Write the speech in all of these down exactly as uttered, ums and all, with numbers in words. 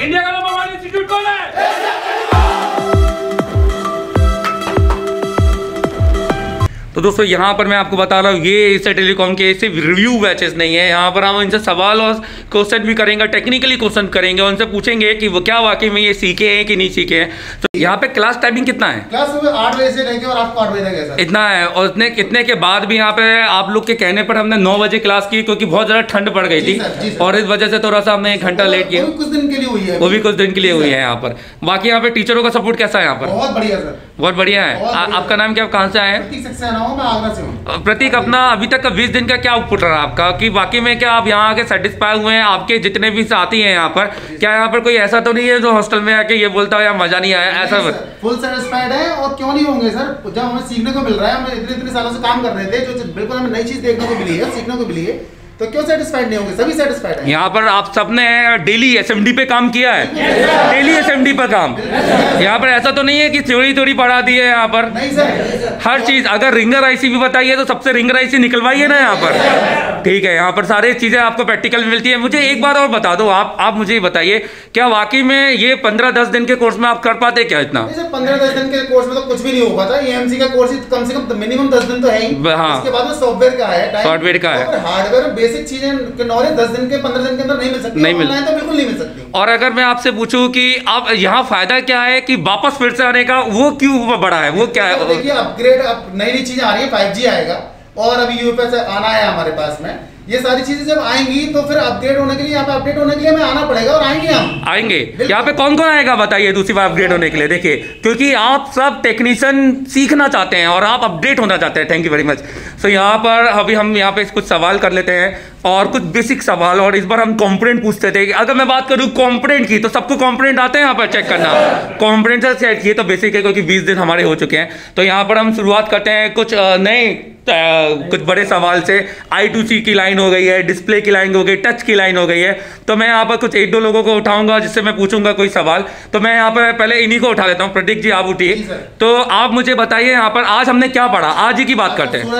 India का number one institute कौन है? तो दोस्तों यहाँ पर मैं आपको बता रहा हूँ, ये एशिया टेलीकॉम के सिर्फ रिव्यू बैचेस नहीं है। यहाँ पर हम इनसे सवाल और क्वेश्चन भी करेंगे, टेक्निकली क्वेश्चन करेंगे, उनसे पूछेंगे कि वो क्या वाकई में ये सीखे हैं कि नहीं सीखे हैं। तो यहाँ पे क्लास टाइमिंग कितना है? क्लास सुबह आठ बजे से लेके और आपको आठ बजे तक है सर। इतना है। और इतने इतने के बाद भी यहाँ पे आप लोग के कहने पर हमने नौ बजे क्लास की, क्योंकि बहुत ज़्यादा ठंड पड़ गई थी और इस वजह से थोड़ा सा हमने एक घंटा लेट किया। कुछ दिन के लिए हुई है, वो भी कुछ दिन के लिए हुई है यहाँ पर। बाकी यहाँ पे टीचरों का सपोर्ट कैसा है यहाँ पर? बहुत बढ़िया सर, बहुत बढ़िया है। आपका नाम क्या, कहाँ से आए? प्रतीक, अपना अभी तक का बीस दिन का क्या आउटपुट रहा आपका, कि बाकी में क्या आप यहाँ आके सेटिस्फाई हुए हैं? आपके जितने भी साथी हैं यहाँ पर, क्या यहाँ पर कोई ऐसा तो नहीं है जो हॉस्टल में आके ये बोलता है यार मजा नहीं आया, ऐसा? फुल सेटिस्फाइड है। और क्यों नहीं होंगे सर, जब हमें सीखने को मिल रहा है, हम इतने इतने सालों से काम कर रहे थे, जो बिल्कुल हमें नई चीज देखने को मिली है, सीखने को मिली है, तो क्यों सेटिस्फाइड नहीं होंगे? सभी सेटिस्फाइड हैं। यहाँ पर आप सबने डेली एसएमडी पे काम किया है, डेली एसएमडी पर काम। यहाँ पर ऐसा तो नहीं है कि थ्योरी थ्योरी पढ़ा दी है यहाँ पर? नहीं सर, हर चीज। अगर रिंगर आईसी भी बताइए तो सबसे रिंगर आईसी निकलवाइए ना यहाँ पर, ठीक है? यहाँ पर सारी चीजें आपको प्रैक्टिकल मिलती है। मुझे एक बार और बता दो, आप आप मुझे बताइए, क्या वाकई में ये पंद्रह दस दिन के कोर्स में आप कर पाते क्या इतना? पंद्रह दस दिन के कोर्स में तो कुछ भी नहीं हो पाता। ईएमसी का कोर्स कम से कम मिनिमम दस दिन तो है ही। हाँ, उसके बाद सॉफ्टवेयर का है, सॉफ्टवेयर का है, हार्डवेयर बेसिक चीजें नॉलेज दस दिन के पंद्रह दिन के अंदर नहीं मिल सकती, नहीं मिल तो बिल्कुल नहीं मिल सकती। और अगर मैं आपसे पूछूं कि अब यहाँ फायदा क्या है कि वापस फिर से आने का, वो क्यों बड़ा है, वो क्या है? देखिए अपग्रेड, अब नई नई चीजें आ रही है, फाइव जी आएगा और अभी यूएफएस आना है हमारे पास में। ये सारी चीजें जब आएंगी तो फिर अपग्रेड होने के लिए, यहाँ पे अपडेट होने के लिए हमें आना पड़ेगा और आएंगे हम आएंगे यहाँ पे कौन कौन आएगा बताइए दूसरी बार अपग्रेड होने के लिए? देखिए, क्योंकि आप सब टेक्नीशियन सीखना चाहते हैं और आप अपडेट होना चाहते हैं। Thank you very much. So यहाँ पर अभी हम यहाँ पे कुछ सवाल कर लेते हैं और कुछ बेसिक सवाल, और इस बार हम कॉम्पोनेंट पूछते थे। अगर मैं बात करूँ कॉम्पोनेंट की, तो सबको कॉम्पोनेंट आते हैं यहाँ पर चेक करना? कॉम्पोनेंट से सेट किए तो बेसिक है, क्योंकि बीस दिन हमारे हो चुके हैं। तो यहाँ पर हम शुरुआत करते हैं कुछ नए कुछ बड़े सवाल से। आई टू सी की लाइन हो गई है, डिस्प्ले की लाइन हो गई, टच की लाइन हो गई है। तो मैं यहाँ पर कुछ एक दो लोगों को उठाऊंगा जिससे मैं पूछूंगा कोई सवाल। तो मैं यहाँ पर पहले इन्हीं को उठा लेता हूँ। प्रतीक जी आप उठिए। तो आप मुझे बताइए यहाँ पर आज हमने क्या पढ़ा, आज ही की बात करते हैं।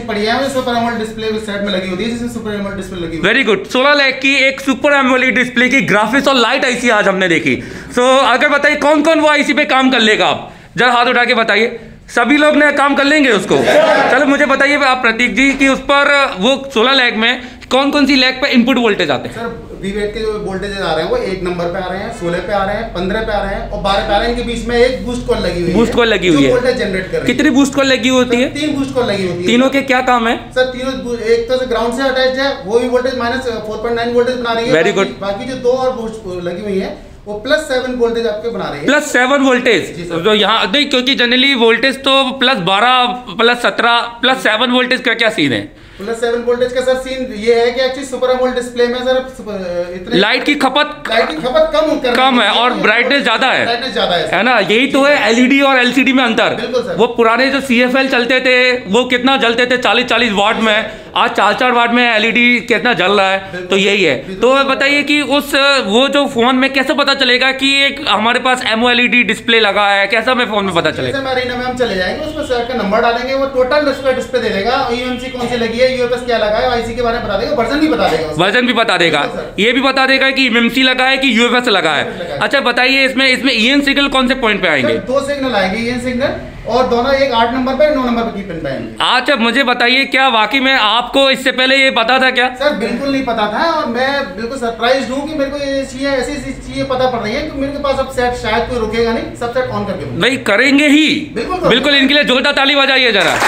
वेरी गुड, सोलह लाख की एक सुपर एमोलेड डिस्प्ले की ग्राफिक्स और लाइट आईसी आज हमने देखी। सो so, अगर बताइए कौन कौन वो आईसी पे काम कर लेगा, आप जरा हाथ उठा के बताइए। सभी लोग ने काम कर लेंगे उसको? चलो मुझे बताइए आप प्रतीक जी कि उस पर वो सोलह लाख में कौन कौन सी लैग पे इनपुट वोल्टेज आते हैं? सर वीवेट के जो वोल्टेज आ रहे हैं वो एक नंबर पे आ रहे हैं, सोलह पे आ रहे हैं, पंद्रह पे आ रहे हैं और बारह पे आ रहे हैं। इनके बीच में एक बूस्ट कॉल लगी हुई है। बूस्ट कॉल लगी हुई है, वोल्टेज जनरेट कर रही है। कितनी बूस्ट कॉल लगी होती है? तीन बूस्ट कॉल लगी होती है। तीनों के क्या काम है सर? तीनों, एक तो ग्राउंड से अटैच है, वो भी voltage minus four point nine voltage बना रही है। Very good. बाकी जो दो और बूस्ट लगी हुई है वो प्लस सेवन वोल्टेज आपके बना रही है। प्लस सेवन वोल्टेज तो यहाँ नहीं, क्योंकि जनरली वोल्टेज तो प्लस बारह प्लस सत्रह प्लस सेवन वोल्टेज का क्या सीन है? प्लस सेवन वोल्टेज का सर सीन ये है कि एक्चुअली सुपर एमोलेड डिस्प्ले में सर इतने लाइट की खपत लाइट की खपत कम कम है और ब्राइटनेस ज्यादा है, ब्राइटनेस ज्यादा है, है ना? यही तो है एलईडी और एलसीडी में अंतर। वो पुराने जो सीएफएल चलते थे वो कितना जलते थे, चालीस चालीस वाट में, आज चार चार वाट में एलईडी कितना जल रहा है। तो यही है। तो बताइए कि उस वो जो फोन में कैसे पता चलेगा कि एक हमारे पास एमओएलईडी डिस्प्ले लगा है, कैसा हमें फोन में पता चलेगा? में हम चले जाएंगे, उसमें सेट का नंबर डालेंगे, वो टोटल डिस्प्ले डिस्प्ले दे देगा, ईएमसी कौन सी लगी है, यूएफएस क्या लगा है, आईसी के बारे में बता देगा, वर्जन भी बता देगा, वर्जन भी बता देगा, ये भी बता देगा कि एमएमसी लगा है कि यूएफएस लगा है। अच्छा बताइए इसमें इसमें ईएन सिग्नल कौन से पॉइंट पे आएंगे? दो सिग्नल आएंगे ईएन सिग्नल, और दोनों एक आठ नंबर पे नौ नंबर पे की पिन पे आएंगे। अच्छा मुझे बताइए क्या वाकई में आपको इससे पहले ये पता था क्या? सर बिल्कुल नहीं पता था और मैं बिल्कुल सरप्राइज हूँ कि मेरे को ये चीजें ऐसी चीजें पता पड़ रही है कि मेरे पास अब सेट शायद कोई रुकेगा नहीं, सब सेट ऑन करके नहीं करेंगे ही, बिल्कुल बिल्कुल इनके लिए जोरदार ताली बजाइए जरा।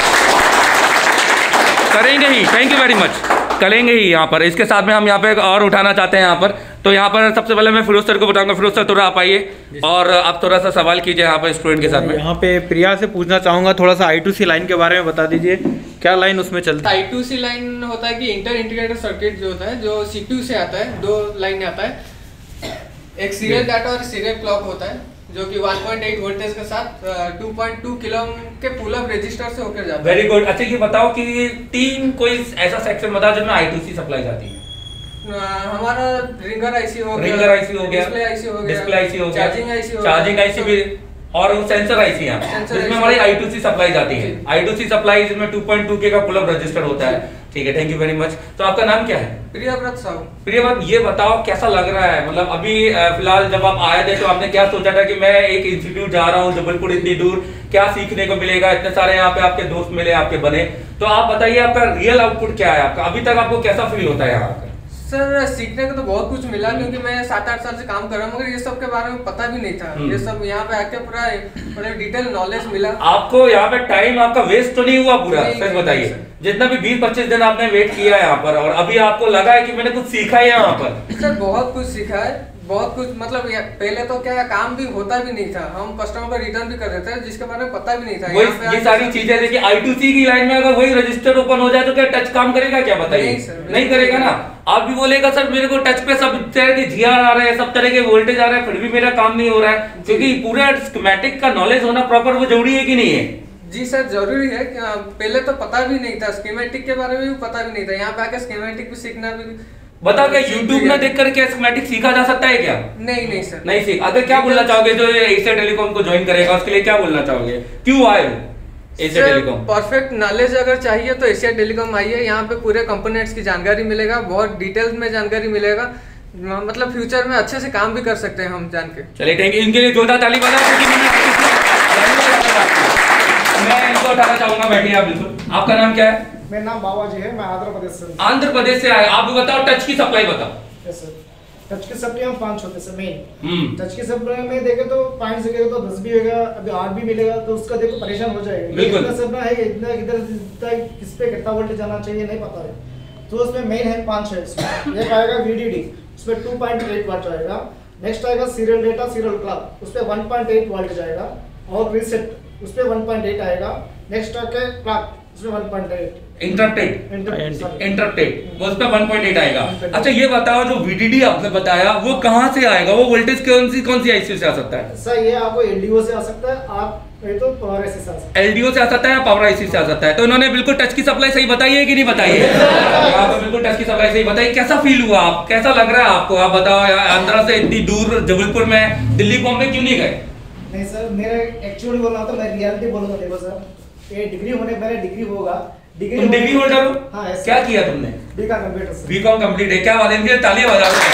करेंगे ही, थैंक यू वेरी मच, करेंगे ही यहाँ पर। इसके साथ में हम यहाँ पे और उठाना चाहते हैं यहाँ पर। तो यहाँ पर सबसे पहले मैं फिरोज सर को बताऊंगा। फिरोज सर थोड़ा आप आइए और आप थोड़ा सा सवाल कीजिए यहाँ पर स्टूडेंट के साथ में। यहाँ पे प्रिया से पूछना चाहूंगा, थोड़ा सा आई टू सी लाइन के बारे में बता दीजिए, क्या लाइन उसमें चलता है? आई टू सी लाइन होता है कि इंटर इंटीग्रेटेड सर्किट जो होता है, जो सीपीयू से आता है, दो लाइन आता है, एक सीरियल डाटा और सीरियल क्लॉक होता है, जो कि वन पॉइंट एट वोल्टेज के साथ two point two kilo ohm के पुल अप रजिस्टर से होकर जाता है। Very good. अच्छा ये बताओ कि तीन कोई ऐसा सेक्शन बताओ जिसमें आई टू सी सप्लाई जाती है। हमारा रिंगर आईसी हो गया, रिंगर आईसी हो गया, डिस्प्ले आईसी हो गया, डिस्प्ले आईसी हो गया, चार्जिंग आईसी हो गया, चार्जिंग आईसी भी और वो सेंसर आईसी है जिसमें हमारी आई टू सी सप्लाई जाती है। आई टू सी सप्लाई जिसमें टू पॉइंट टू के का पुल अप रजिस्टर होता है। ठीक है, थैंक यू वेरी मच। तो आपका नाम क्या है? प्रियव्रत साहू। प्रियव्रत, ये बताओ कैसा लग रहा है, मतलब अभी फिलहाल जब आप आए थे तो आपने क्या सोचा था कि मैं एक इंस्टीट्यूट जा रहा हूँ जबलपुर इतनी दूर, क्या सीखने को मिलेगा, इतने सारे यहाँ पे आपके दोस्त मिले, आपके बने, तो आप बताइए आपका रियल आउटपुट क्या है आपका, अभी तक आपको कैसा फील होता है यहाँ पे? सर सीखने को तो बहुत कुछ मिला क्योंकि मैं सात आठ साल से काम कर रहा हूँ, मगर ये सब के बारे में पता भी नहीं था। ये सब यहाँ पे आके पूरा पूरा डिटेल नॉलेज मिला। आपको यहाँ पे टाइम आपका वेस्ट तो नहीं हुआ पूरा? सच बताइए, जितना भी बीस पच्चीस दिन आपने वेट किया है यहाँ पर और अभी आपको लगा है कि मैंने कुछ सीखा है यहाँ पर? सर बहुत कुछ सीखा है, बहुत कुछ, मतलब पहले तो क्या काम भी होता भी नहीं था, हम कस्टमर को रिटर्न भी कर देते हैं जिसके बारे में पता भी नहीं था। वही ये सारी चीजें देखिए, आई टू सी की लाइन में अगर वही रजिस्टर ओपन हो जाए तो क्या टच काम करेगा क्या, बताइए? नहीं, नहीं करेगा ना। आप भी बोलेगा सर मेरे को टच पे सब तरह के जीआर आ रहे हैं, सब तरह के वोल्टेज आ रहे हैं, फिर भी मेरा काम नहीं हो रहा है, क्योंकि पूरा स्कीमेटिक का नॉलेज होना प्रॉपर वो जरूरी है कि नहीं है? जी सर जरूरी है। पहले तो पता भी नहीं था, स्कीमेटिक के बारे में भी पता भी नहीं था, यहाँ पे आके स्कीमेटिक भी सीखना भी। बताओ क्या YouTube में देखकर क्या स्कीमेटिक सीखा जा सकता है क्या? नहीं नहीं सर, नहीं सीख। अगर क्या बोलना चाहोगे जो एशिया टेलीकॉम को ज्वाइन करेगा उसके लिए क्या बोलना चाहोगे, क्यों आए एशिया टेलीकॉम? परफेक्ट नॉलेज अगर चाहिए तो एशिया टेलीकॉम आइए, यहाँ पे पूरे कंपोनेंट्स की जानकारी मिलेगा, बहुत डिटेल्स में जानकारी मिलेगा, मतलब फ्यूचर में अच्छे से काम भी कर सकते हैं हम जान के। चलिए थैंक यू, इनके लिए जोरदार ताली बजाओ क्योंकि मैं इनको उठाना चाहूंगा, बैठिए आप बिल्कुल। आपका नाम क्या है? मेरा नाम बाबाजी है, मैं आंध्र प्रदेश से। आंध्र प्रदेश से आए आप, बताओ टच की सप्लाई बताओ। यस सर, टच की सप्लाई हम पांच होते हैं मेन। हम्म टच की सप्लाई में देखे तो पांच से तो दस भी होगा, अभी आठ भी मिलेगा तो उसका देखो परेशान हो जाएगा। बिल्कुल इतना सब ना है, इतना इधर किस पे कितना वोल्टेज जाना चाहिए नहीं पता है, तो उसमें मेन है पांच है। इसमें एक आएगा वीडीडी, उसमें टू पॉइंट एट वाट आएगा। नेक्स्ट आएगा सीरियल डेटा सीरियल क्लॉक, उसपे वन पॉइंट एट वोल्ट जाएगा, और रीसेट उसपे वन पॉइंट एट आएगा। नेक्स्ट आके क्लॉक उसमें one point eight, interrupted interrupted उस पे वन पॉइंट एट आएगा। अच्छा ये बताओ जो वीडीडी आपने बताया वो कहाँ से आएगा, वो वोल्टेज कौन सी कौन सी आईसी से आ सकता है? सर ये आपको एलडीओ से आ सकता है, आप ये तो पावर आईसी से आ सकता है। एलडीओ से आ सकता है, पावर आईसी से आ सकता है। तो इन्होंने बिल्कुल टच की सप्लाई सही बताई है कि नहीं बताई है? आपको बिल्कुल टच की सप्लाई सही बताई। कैसा फील हुआ, आप कैसा लग रहा है आपको, आप बताओ। आंध्रा से इतनी दूर जबलपुर में, दिल्ली बॉम्बे क्यों नहीं गए? नहीं सर, मेरा एक्चुअली बोलना था, मैं रियलिटी बोलूंगा। देखो सर, ये डिग्री होने पहले डिग्री होगा, डिग्री तुम डिग्री होल्डर हो? हाँ, क्या किया तुमने? BCom computer sir. BCom complete है, क्या बात है, इनके लिए तालियां बजा दो।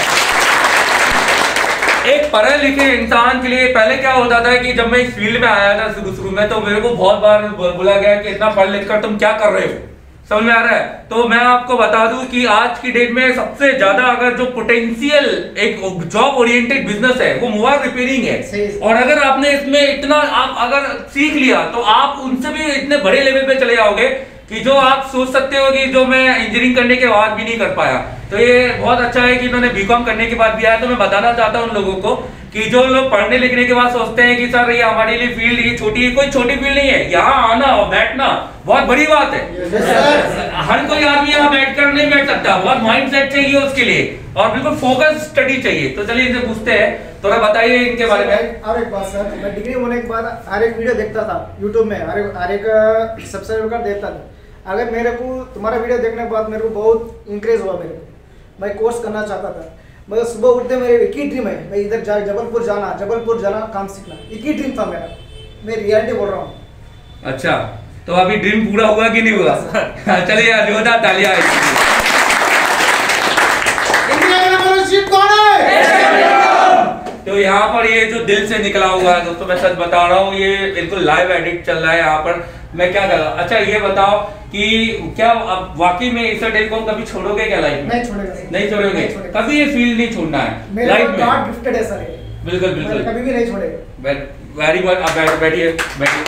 एक पढ़े लिखे इंसान के लिए पहले क्या होता था कि जब मैं इस फील्ड में आया था शुरू शुरू में, तो मेरे को बहुत बार बोला गया कि इतना पढ़ लिख कर तुम क्या कर रहे हो, समझ में आ रहा है? तो मैं आपको बता दूं कि आज की डेट में सबसे ज्यादा अगर जो पोटेंशियल एक जॉब ओरिएंटेड बिजनेस है वो मोबाइल रिपेयरिंग है। और अगर आपने इसमें इतना आप अगर सीख लिया तो आप उनसे भी इतने बड़े लेवल पे चले जाओगे कि जो आप सोच सकते हो कि जो मैं इंजीनियरिंग करने के बाद भी नहीं कर पाया। तो ये बहुत अच्छा है कि इन्होंने बीकॉम करने के बाद भी आया। तो मैं बताना चाहता हूँ उन लोगों को कि जो लोग पढ़ने लिखने के बाद सोचते हैं कि सर ये हमारे लिए फील्ड ये छोटी है, कोई छोटी फील्ड नहीं है। यहाँ आना और बैठना बहुत बड़ी बात है। हर कोई आदमी यहाँ बैठकर नहीं बैठ सकता, बहुत माइंड सेट चाहिए उसके लिए और बिल्कुल फोकस स्टडी चाहिए। तो चलिए इनसे पूछते हैं, थोड़ा बताइए इनके बारे में। और एक बात सर, मैं डिग्री होने के बाद हर एक वीडियो देखता था यूट्यूब में, हर एक हर एक सब्सक्राइब कर देखता था। अगर मेरे को तुम्हारा वीडियो देखने के बाद मेरे को बहुत इंक्रेज हुआ, मेरे को मैं कोर्स करना चाहता था। मैं सुबह उठते मेरे एक ही ड्रीम है, मैं इधर जा जबलपुर जाना जबलपुर जाना काम सीखना, एक ही ड्रीम था मेरा। मैं रियलिटी बोल रहा हूँ। अच्छा, तो अभी ड्रीम पूरा हुआ कि नहीं हुआ? चलिए यार जोरदार तालियां। तो यहाँ पर ये जो दिल से निकला हुआ है दोस्तों, मैं सच बता रहा हूँ, ये बिल्कुल लाइव एडिट चल रहा है यहाँ पर। मैं क्या कर रहा हूँ, अच्छा ये बताओ कि क्या अब वाकई में एशिया टेलीकॉम कभी छोड़ोगे क्या लाइफ में? नहीं छोड़ेगा, नहीं छोड़ोगे, कभी ये फील्ड नहीं छोड़ना है लाइफ में। गॉड गिफ्टेड है सर, बिल्कुल बिल्कुल, कभी भी नहीं छोड़ेगा। Very good. अब बैठिए बैठिए।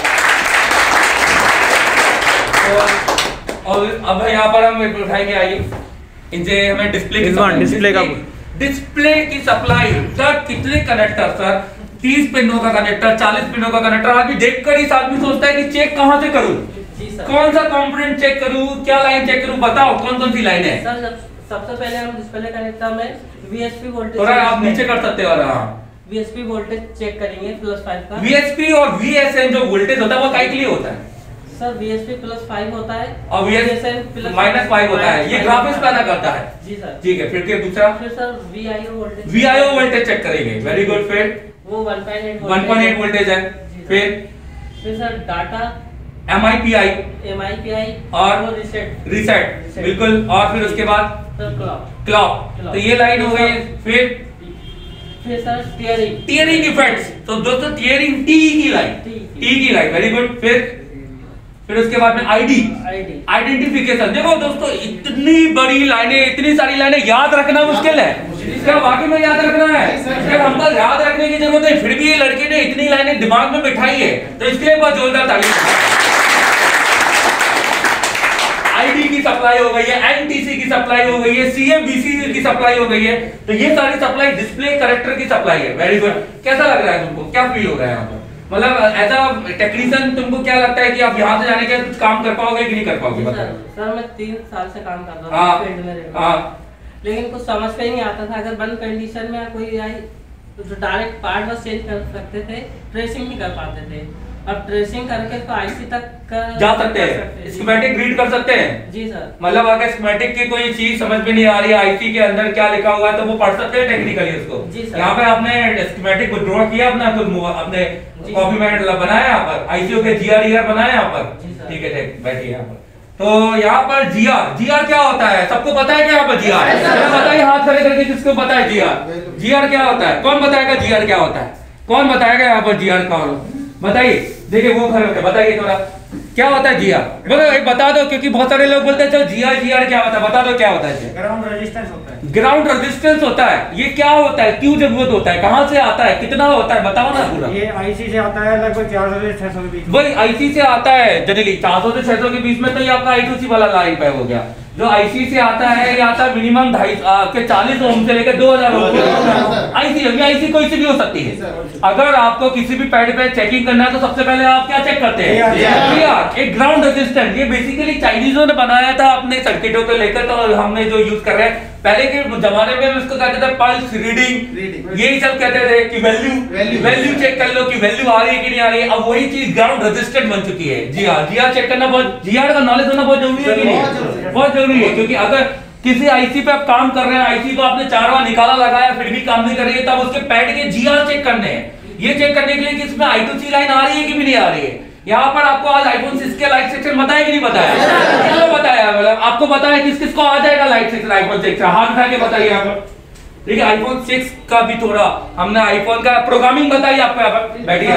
तो और अब यहाँ पर हम उठाएंगे, आइए इनसे हमें डिस्प्ले की डिस्प्ले का डिस्प्ले की सप्लाई। सर कितने कनेक्टर सर, तीस पिनों का कनेक्टर, चालीस पिनों का कनेक्टर। आदमी देखकर ही आदमी सोचता है कि चेक कहां से करूं, कौन सा कंपोनेंट चेक करूं, क्या लाइन चेक करूं, बताओ कौन कौन सी लाइन है? सर सबसे पहले हम डिस्प्ले कनेक्टर में वीएसपी वोल्टेज, थोड़ा आप नीचे कर सकते हो। हां, वीएसपी वोल्टेज चेक करेंगे प्लस फाइव का। वीएसपी और वीएसएन जो वोल्टेज होता है वो काय के लिए होता है? सर वीएसपी प्लस फाइव होता है और वीएसएन माइनस फाइव होता है। ये ग्राफिक्स पैदा करता है। जी सर, ठीक है। फिर क्या दूसरा? फिर sir VIO voltage, VIO voltage check करेंगे। Very good. फिर वो one point eight one point eight voltage है। फिर फिर sir data, M I P I, M I P I और रिसेट। रिसेट, बिल्कुल। और फिर उसके बाद सर क्लॉक। क्लॉक। तो ये लाइन हो गई। फिर फिर सर टीयरिंग, टीयरिंग इफेक्ट्स। तो दोस्तों टीयरिंग टी की लाइन, टी की लाइन, वेरी गुड। फिर फिर उसके बाद में आईडी, आईडी, आइडेंटिफिकेशन। देखो दोस्तों, इतनी बड़ी लाइनें, इतनी सारी लाइनें याद रखना मुश्किल है। क्या वाकई में याद रखना है? क्या हमको याद रखने की जरूरत है? फिर भी ये लड़के ने इतनी लाइनें दिमाग में बिठाई है, तो इसके लिए बहुत जोरदार ताली। आईडी की सप्लाई हो गई है, एनटीसी की सप्लाई हो गई है, सीएबीसी की सप्लाई हो गई है। तो ये सारी सप्लाई डिस्प्ले करेक्टर की सप्लाई है। Very good. कैसा लग रहा है तुमको? क्या फील हो रहा है यहाँ पर? मतलब एज अ टेक्नीशियन तुमको क्या लगता है कि आप यहाँ से जाने के कुछ काम कर पाओगे कि नहीं कर पाओगे? सर, सर मैं तीन साल से काम कर रहा हाँ, हूँ फील्ड में रहकर। हाँ। लेकिन कुछ समझ में ही नहीं आता था। अगर बंद कंडीशन में कोई आई तो डायरेक्ट पार्ट बस चेंज कर सकते थे, ट्रेसिंग नहीं कर पाते थे। अब ट्रेसिंग करके तो आईसी तक का जा सकते हैं, स्कीमेटिक रीड कर सकते हैं। जी सर। मतलब अगर स्कीमेटिक की कोई चीज समझ में नहीं आ रही है, आईसी के अंदर क्या लिखा हुआ है, तो वो पढ़ सकते हैं टेक्निकली उसको। जी सर। यहाँ पे आपने स्कीमेटिक को ड्रॉ किया अपना, कुछ अपने कॉपी में बनाया यहाँ पर, आईसीओ के जीआर बनाया यहाँ पर। ठीक है, ठीक, बैठिए यहाँ पर। तो यहाँ पर जीआर, जीआर क्या होता है? सबको पता है क्या यहाँ पर जीआर? बताइए हाथ खड़े करके किसको पता है जीआर? जीआर क्या होता है? कौन बताएगा जीआर क्या होता है? कौन बताएगा यहाँ पर जीआर का? बताइए, देखिए वो खड़े होकर बताइए थोड़ा, क्या होता है जीआर? बोलो एक बता दो, क्योंकि बहुत सारे लोग बोलते हैं चलो जीआर जीआर क्या होता है, बता दो क्या होता है? ग्राउंड रेजिस्टेंस होता है। ग्राउंड रेजिस्टेंस होता है। ये क्या होता है? क्यों जरूरत होता है? कहाँ से आता है? कितना होता है? बताओ ना पूरा। ये आईसी से आता है, लगभग चार सौ से छह सौ के बीच। वही आईसी से आता है जनरली, चार सौ से छह सौ के बीच में। तो ये आपका आई टू सी वाला लाइन पे हो गया। जो आईसी से आता है, ये आता है मिनिमम ढाई के चालीस ओम से लेकर दो हजार ओम। आईसी होगी, आईसी कोई सी भी हो सकती है। अगर आपको किसी भी पैड पे चेकिंग करना है तो सबसे पहले आप क्या चेक करते हैं? जीआर, एक ग्राउंड रेजिस्टेंस। ये बेसिकली चाइनीजों ने बनाया था अपने सर्किटों को लेकर, तो हमने जो यूज कर रहे हैं। पहले के जमाने में इसको कहते थे पल्स रीडिंग, यही सब कहते थे कि वैल्यू वैल्यू चेक कर लो कि वैल्यू आ रही है कि नहीं आ रही है। अब वही चीज ग्राउंड रेजिस्टेंस बन चुकी है। जीआर, जीआर चेक करना बहुत, जीआर का नॉलेज होना बहुत जरूरी है कि नहीं? बहुत जरूरी है, क्योंकि अगर किसी आईसी पे आप काम कर रहे हैं, आईसी को आपने चार बार निकाला लगाया फिर भी काम नहीं कर रही है, तब उसके पैड के जीआर चेक करने हैं। ये चेक करने के लिए कि इसमें आई टू सी लाइन आ रही है कि भी नहीं आ रही है। यहाँ पर आपको आज आईफोन सिक्स के लाइट सेक्शन बताया कि नहीं बताया? किसको बताया? मतलब आपको बताया किस किस को आ जाएगा लाइट सेक्शन आईफोन सिक्स? हाथ उठा के बताइए यहाँ पर। ठीक है, आईफोन सिक्स का भी थोड़ा हमने आईफोन का प्रोग्रामिंग बताई आपको। यहाँ पर बैठिए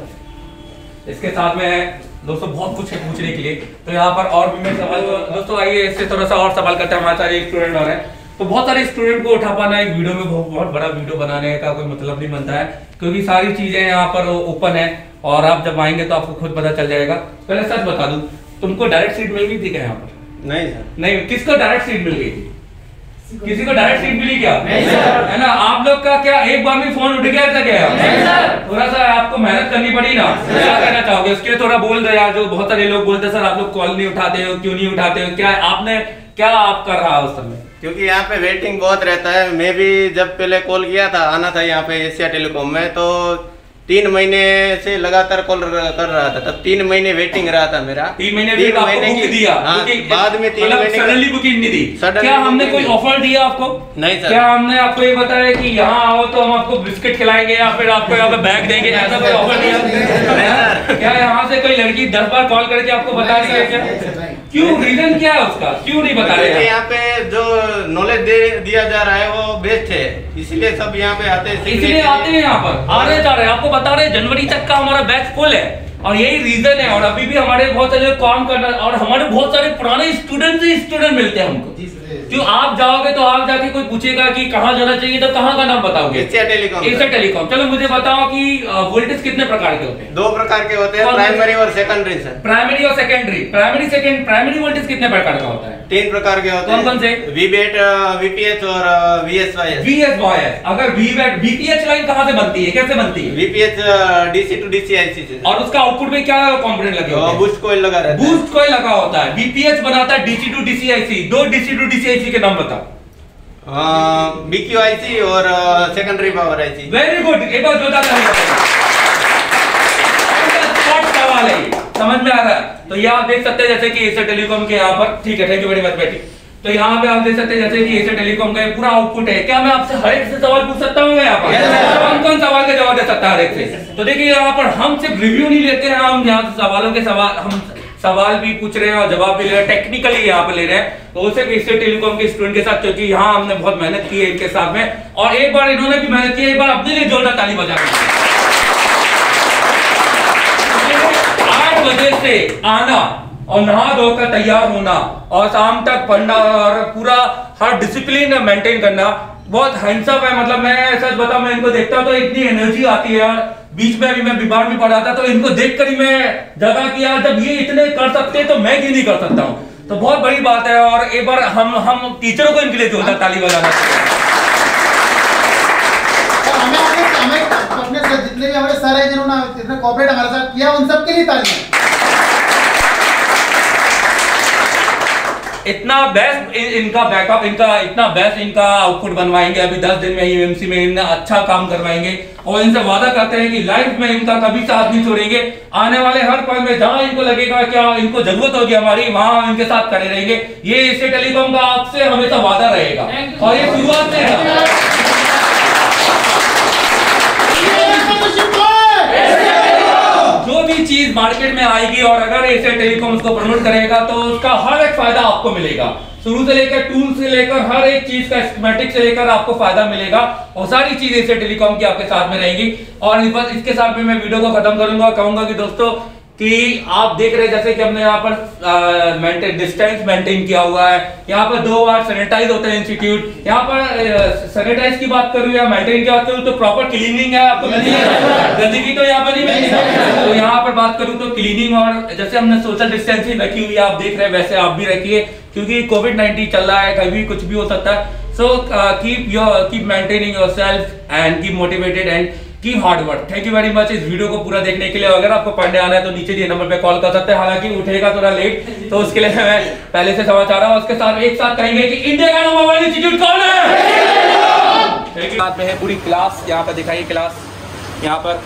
आप। इसके साथ में दोस्तों बहुत कुछ है पूछने के लिए, तो यहाँ पर और भी मैं सवाल, दोस्तों आइए इससे थोड़ा सा और सवाल करते हैं। हमारे सारे स्टूडेंट और हैं, तो बहुत सारे स्टूडेंट को उठा पाना एक वीडियो में बहुत बहुत बड़ा वीडियो बनाने का कोई मतलब नहीं बनता है, क्योंकि सारी चीजें यहाँ पर ओपन है और आप जब आएंगे तो आपको खुद पता चल जाएगा। पहले सच बता दूं, तुमको डायरेक्ट सीट मिल गई थी क्या यहाँ पर? नहीं सर। नहीं, किसको डायरेक्ट सीट मिल गई थी? किसी को डायरेक्ट सीट मिली क्या? नहीं सर। है ना? आप लोग का क्या एक बार में फोन उठ गया था क्या? नहीं सर। थोड़ा सा आपको मेहनत करनी पड़ी ना। क्या कहना चाहोगे उसके लिए? थोड़ा बोल दो यार। जो बहुत सारे लोग बोलते हैं सर आप लोग कॉल नहीं उठाते हो, क्यों नहीं उठाते हो? क्या आपने क्या आप कर रहा उस समय? क्योंकि यहाँ पे वेटिंग बहुत रहता है। मैं भी जब पहले कॉल किया था, आना था यहाँ पे एशिया टेलीकॉम में, तो तीन महीने से लगातार कॉल कर रहा था। तब तीन महीने वेटिंग रहा था मेरा। तीन महीने तीन महीने की दिया। हाँ, बाद में तीन महीने सडनली बुकिंग नहीं दी। क्या हमने कोई ऑफर दिया आपको? नहीं सर। क्या हमने आपको ये बताया कि यहाँ आओ तो हम आपको बिस्किट खिलाएंगे या फिर आपको यहाँ पे बैग देंगे? ऐसा कोई ऑफर दिया? क्या यहाँ से कोई लड़की दस बार कॉल करके आपको बता रही है क्या? क्यों? रीजन क्या है उसका? क्यों नहीं बता रहे? यहाँ पे जो नॉलेज दे दिया जा रहा है वो बेस्ट है, इसलिए सब यहाँ पे आते हैं। इसलिए आते हैं यहाँ पर, आ रहे जा रहे हैं। आपको बता रहे जनवरी तक का हमारा बैच फुल है और यही रीजन है। और अभी भी हमारे बहुत सारे लोग काम करना, और हमारे बहुत सारे पुराने स्टूडेंट से स्टूडेंट मिलते हैं हमको। जो आप जाओगे तो आप जाके कोई पूछेगा कि कहाँ जाना चाहिए तो कहाँ का नाम बताओगे? Asia telecom. Asia telecom. चलो मुझे बताओ कि वोल्टेज कितने प्रकार के होते हैं? दो प्रकार के होते हैं, प्राइमरी और सेकेंडरी सर। प्राइमरी और secondary. Primary second primary voltage कितने प्रकार का होता है? तीन प्रकार के होते हैं। कौन कौन से? वीबीएट, वीपीएच और वीएसवाईएस। वीएसवाईएस। अगर वीबीएट वीपीएच लाइन कहाँ से बनती है, कैसे बनती है? VPH DC to DC IC से। और उसका आउटपुट में क्या कंपोनेंट लगे होते हैं? बूस्ट कॉइल लगा रहता है। बूस्ट कॉइल लगा होता है। बीपीएच बनाता है डीसी टू डीसी आईसी। दो डीसी टू डीसी आईसी के नाम बताओ। बीक्यूआईसी और secondary power IC. Very good. एक बार जोरदार सवाल है, समझ में आ रहा है? तो ये आप देख सकते हैं जैसे कि एशिया टेलीकॉम के यहाँ पर, ठीक है, थैंक यू वेरी मच बेटी। तो यहाँ पे आप देख सकते हैं जैसे कि एशिया टेलीकॉम का पूरा आउटपुट है। क्या मैं आपसे हर एक से सवाल पूछ सकता हूँ यहाँ पर? कौन कौन सवाल का जवाब दे सकता है हर एक से? तो देखिए यहाँ पर हम सिर्फ रिव्यू नहीं लेते हैं, हम यहाँ सवालों के सवाल हम सवाल भी पूछ रहे हैं और जवाब भी ले रहे हैं, टेक्निकली यहाँ पे ले रहे हैं। तो सिर्फ एशिया टेलीकॉम के स्टूडेंट के साथ, क्योंकि यहाँ हमने बहुत मेहनत की है इनके साथ में, और एक बार इन्होंने भी मेहनत की है, एक बार अपने लिए जोरदार ताली बजा दी। आठ बजे से आना और नहा धोकर तैयार होना और शाम तक पढ़ना और पूरा हर डिसिप्लिन मेंटेन करना, बहुत हैंडसम है। मतलब मैं सच बताऊं, मैं इनको देखता हूं तो इतनी एनर्जी आती है यार। बीच में भी मैं बीमार भी पड़ा था तो इनको देखकर ही मैं जगा कि यार जब ये इतने कर सकते हैं तो मैं क्यों नहीं कर सकता हूं। तो बहुत बड़ी बात है और एक बार हम हम टीचरों को इनके लिए जोरदार ताली बजाना चाहिए। हमें अपने जितने भी हमारे सर हैं जिन्होंने इतना कोऑपरेट हमारे साथ किया, उन सबके लिए तालियां। इतना बेस्ट इन, इनका बैकअप, इनका इतना बेस्ट इनका आउटपुट बनवाएंगे अभी दस दिन में ही एमसी में, इनने अच्छा काम करवाएंगे और इनसे वादा करते हैं कि लाइफ में इनका कभी साथ नहीं छोड़ेंगे। आने वाले हर पल में जहां इनको लगेगा क्या इनको जरूरत होगी हमारी, वहां इनके साथ खड़े रहेंगे। ये एशिया टेलीकॉम का आपसे हमेशा वादा रहेगा और ये शुरुआत से है। जो भी चीज मार्केट में आएगी और अगर एशिया टेलीकॉम उसको प्रमोट करेगा तो उसका हर एक फायदा आपको मिलेगा। शुरू से लेकर टूल से लेकर हर एक चीज का स्कीमेटिक से लेकर आपको फायदा मिलेगा और सारी चीज एशिया टेलीकॉम की आपके साथ में रहेगी। और बस इसके साथ में मैं वीडियो को खत्म करूंगा, कहूंगा कि दोस्तों कि आप देख रहे हैं जैसे कि हमने यहाँ पर मेंटेन डिस्टेंस मेंटेन किया हुआ है। यहाँ पर दो बार सैनिटाइज होता है इंस्टीट्यूट। यहाँ पर सैनिटाइज की बात करूँ या मेंटेन की बात करूँ तो प्रॉपर क्लीनिंग है, आपको गंदगी तो यहाँ पर नहीं मिलेगी। तो यहाँ पर बात करूँ तो क्लीनिंग और जैसे हमने सोशल डिस्टेंसिंग रखी हुई है, आप देख रहे हैं वैसे आप भी रखिए क्योंकि कोविड नाइनटीन चल रहा है, कभी कुछ भी हो सकता है। So keep your keep maintaining yourself and keep motivated and keep hard work. Thank you very much इस वीडियो को पूरा देखने के लिए। अगर आपको पढ़ने आना है तो नीचे दिए नंबर पे कॉल कर सकते हैं, हालांकि उठेगा थोड़ा लेट तो उसके लिए मैं पहले से समाचार रहा हूँ। उसके साथ एक साथ कहेंगे कि इंडिया का नंबर वन इंस्टीट्यूट कौन है। साथ में है पूरी क्लास, यहाँ पर दिखाइए क्लास। यहाँ पर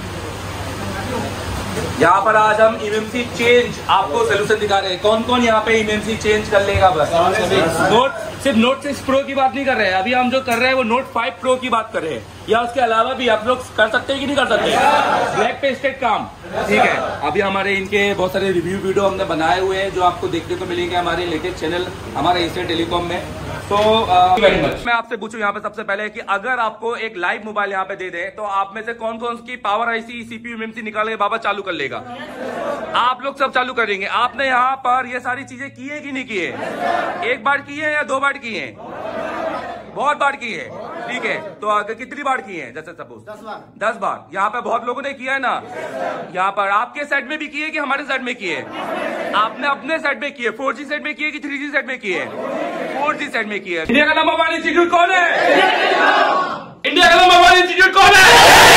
यहाँ पर आज हम इमेमसी चेंज आपको सोल्यूशन दिखा रहे हैं। कौन कौन यहाँ पे इमेमसी चेंज कर लेगा? बस नोट सिर्फ नोट सिक्स प्रो की बात नहीं कर रहे हैं, अभी हम जो कर रहे हैं वो नोट फाइव प्रो की बात कर रहे हैं। या उसके अलावा भी आप लोग कर सकते हैं कि नहीं कर सकते? ब्लैक पेस्टेड काम, ठीक है। अभी हमारे इनके बहुत सारे रिव्यू वीडियो हमने बनाए हुए हैं जो आपको देखने को मिलेंगे हमारे लेटेस्ट चैनल हमारे एशिया टेलीकॉम में। तो वेरी मच मैं आपसे पूछूं यहाँ पे सबसे पहले कि अगर आपको एक लाइव मोबाइल यहाँ पे दे दे तो आप में से कौन कौन की पावर आईसी सीपीयू एमएमसी निकाल के बाबा चालू कर लेगा? आप लोग सब चालू करेंगे। आपने यहाँ पर ये सारी चीजें की है कि नहीं की है? एक बार की है या दो बार की है? बहुत बार की है, ठीक है। तो आगे कितनी बार की है? जैसे सपोज दस बार दस बार यहाँ पे बहुत लोगों ने किया है ना। यहाँ पर आपके सेट में भी की है कि हमारे सेट में की है? आपने अपने सेट में की है। फोर जी सेट में की है कि थ्री जी सेट में की है? फोर जी सेट में की है। इंडिया का नंबर वन इंस्टीट्यूट कौन है? इंडिया का नंबर वन इंस्टीट्यूट कौन है?